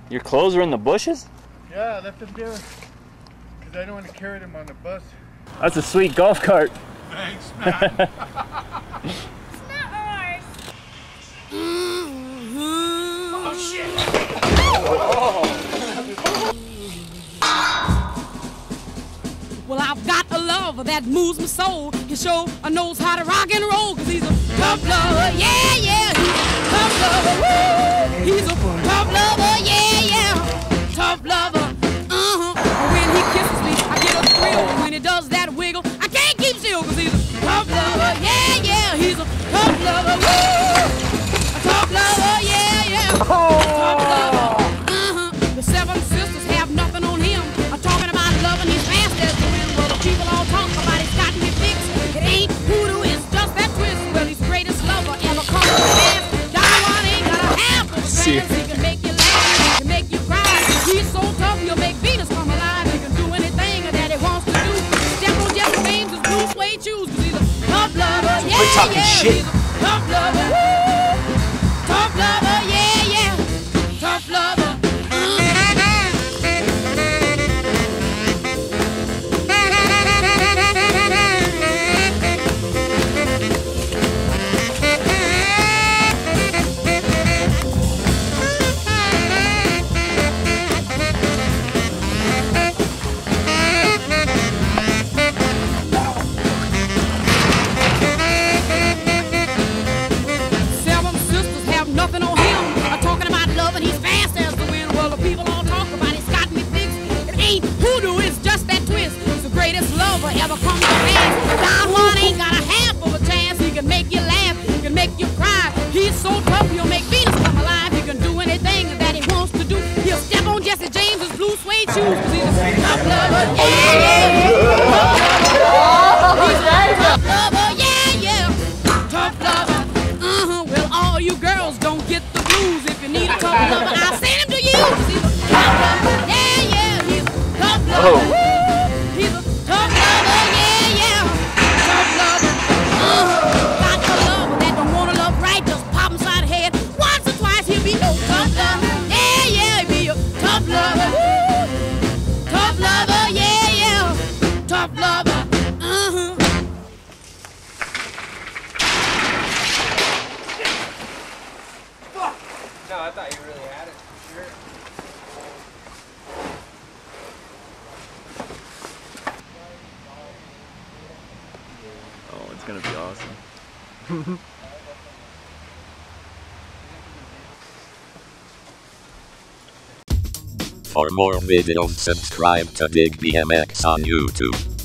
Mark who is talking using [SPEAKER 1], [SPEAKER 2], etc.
[SPEAKER 1] Your clothes are in the bushes?
[SPEAKER 2] Yeah, I left them there because I don't want to carry them on the bus.
[SPEAKER 1] That's a sweet golf cart.
[SPEAKER 2] Thanks, man.
[SPEAKER 3] It's not ours.
[SPEAKER 4] Oh shit!
[SPEAKER 5] Well, I've got a lover that moves my soul. He sure knows how to rock and roll, 'cause he's a tough lover, yeah, yeah. He's a tough lover, woo. He's a tough lover, yeah, yeah. Tough lover, When he kisses me, I get a thrill. When he does that wiggle, I can't keep still, 'cause he's a tough lover, yeah, yeah. He's a tough lover, woo. A tough lover, yeah, yeah. Tough lover, The seven sisters have nothing on him. I'm talking about loving his fast as the wind. Well, the people all talk about it's got me fixed. It ain't voodoo, it's just that twist. Well, he's the greatest lover ever come to pass. John Juan ain't got a half of a chance. He can make you laugh, he can make you cry. He's so tough, he'll make Venus come alive. He can do anything that he wants to do. Step on Jesse James' blue suede shoes, 'cause he's a tough lover, yeah,
[SPEAKER 4] We're talking
[SPEAKER 5] yeah.
[SPEAKER 4] shit.
[SPEAKER 5] He's a tough lover, woo. Tough lover, yeah, yeah. Tough lover. Seven sisters have nothing on him. I'm talking about love and he's fast as the wind. Well, the people all talk about it's got me fixed. It ain't hoodoo, it's just that twist. He's the greatest lover ever come to pass. Don Juan ain't got a half of a chance. He can make you laugh, he can make you cry. He's so tough, he'll make Venus come alive. He can do anything that he wants to do. He'll step on Jesse James's blue suede shoes, 'cause he's a tough lover, yeah, yeah. He's a tough lover, yeah, yeah. Tough lover, Well, all you girls don't get the blues. If you need a tough lover, I'll send him to you. 'Cause he's a tough lover, yeah, yeah. He's a tough lover, woo. He's a tough lover, yeah, yeah. Tough lover, Got a lover that don't wanna love right, just pop him side the head. Once or twice he'll be no tough lover, yeah, yeah. He'll be a tough lover, woo. Tough lover, yeah, yeah. Tough lover,
[SPEAKER 4] No, I thought you really had it for sure.
[SPEAKER 1] Oh, it's gonna be awesome.
[SPEAKER 6] For more videos, subscribe to Big BMX on YouTube.